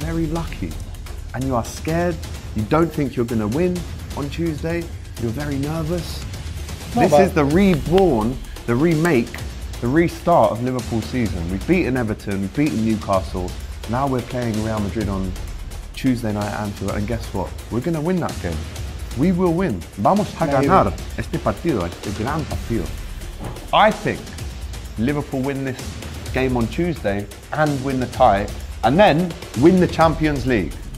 very lucky and you are scared, you don't think you're going to win on Tuesday, you're very nervous. This is the reborn, the remake, the restart of Liverpool's season. We've beaten Everton, we've beaten Newcastle, now we're playing Real Madrid on Tuesday night at Anfield, and guess what? We're going to win that game. We will win. Vamos a ganar este partido, este gran partido. I think Liverpool win this game on Tuesday and win the tie, and then win the Champions League.